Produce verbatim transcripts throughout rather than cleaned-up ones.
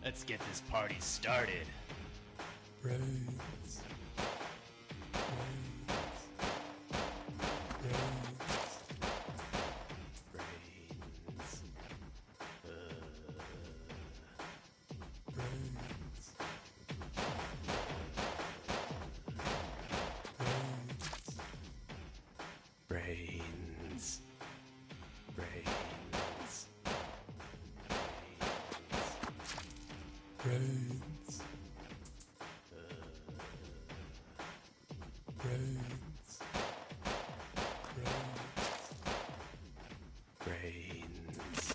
Let's get this party started. Brains. Brains. Brains. Uh. Brains. Brains. Brains. Brains. Brains. Brains. Brains.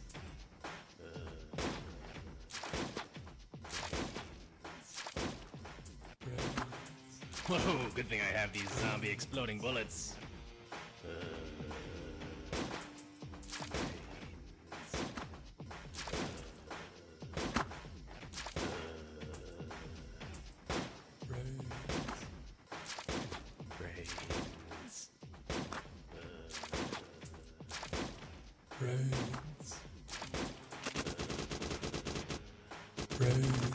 Whoa, good thing I have these zombie exploding bullets. Brains. Brains. Brains.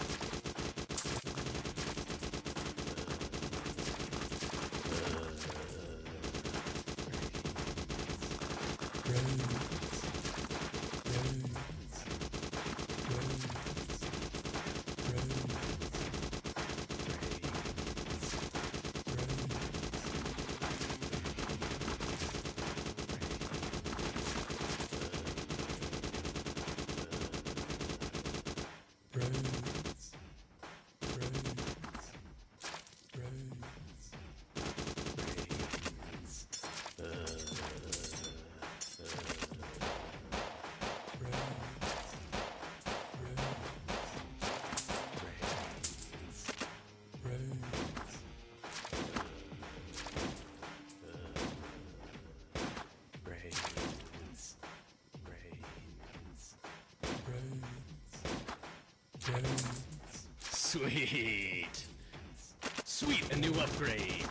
Sweet! Sweet, a new upgrade!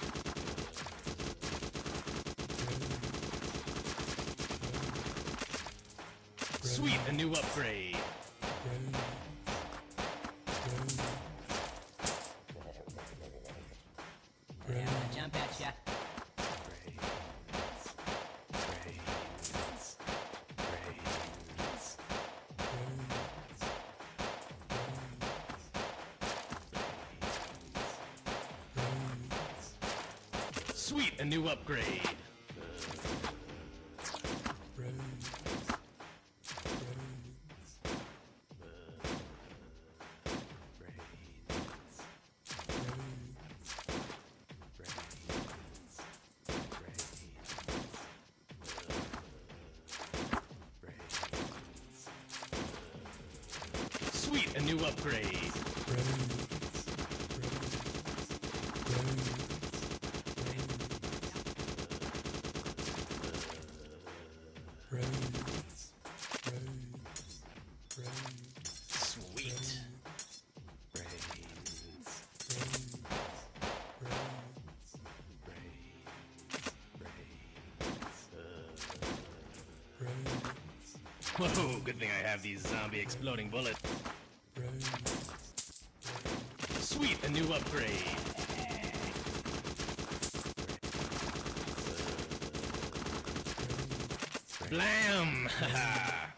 Sweet, a new upgrade! I'm gonna jump at ya. Sweet, a new upgrade! Sweet, a new upgrade! Sweet. Brains. Whoa, good thing I have these zombie exploding bullets. Sweet, a new upgrade. Blam! Haha!